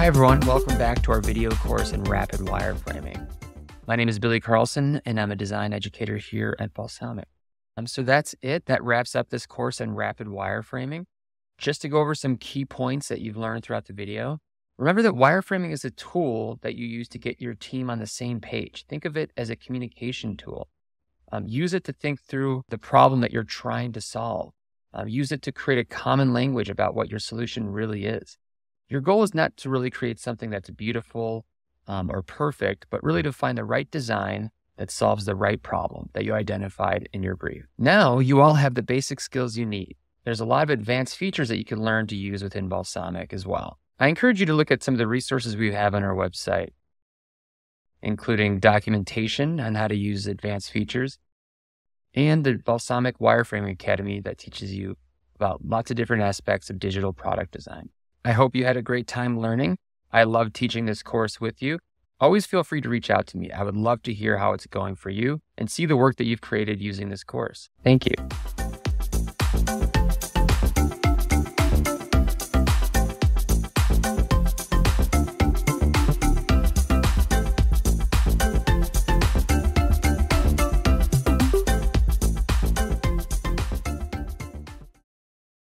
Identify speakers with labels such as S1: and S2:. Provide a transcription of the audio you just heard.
S1: Hi everyone, welcome back to our video course in rapid wireframing. My name is Billy Carlson and I'm a design educator here at Balsamiq. So that's it. That wraps up this course in rapid wireframing. Just to go over some key points that you've learned throughout the video. Remember that wireframing is a tool that you use to get your team on the same page. Think of it as a communication tool. Use it to think through the problem that you're trying to solve. Use it to create a common language about what your solution really is. Your goal is not to really create something that's beautiful or perfect, but really to find the right design that solves the right problem that you identified in your brief. Now you all have the basic skills you need. There's a lot of advanced features that you can learn to use within Balsamiq as well. I encourage you to look at some of the resources we have on our website, including documentation on how to use advanced features, and the Balsamiq Wireframing Academy that teaches you about lots of different aspects of digital product design. I hope you had a great time learning. I love teaching this course with you. Always feel free to reach out to me. I would love to hear how it's going for you and see the work that you've created using this course. Thank you.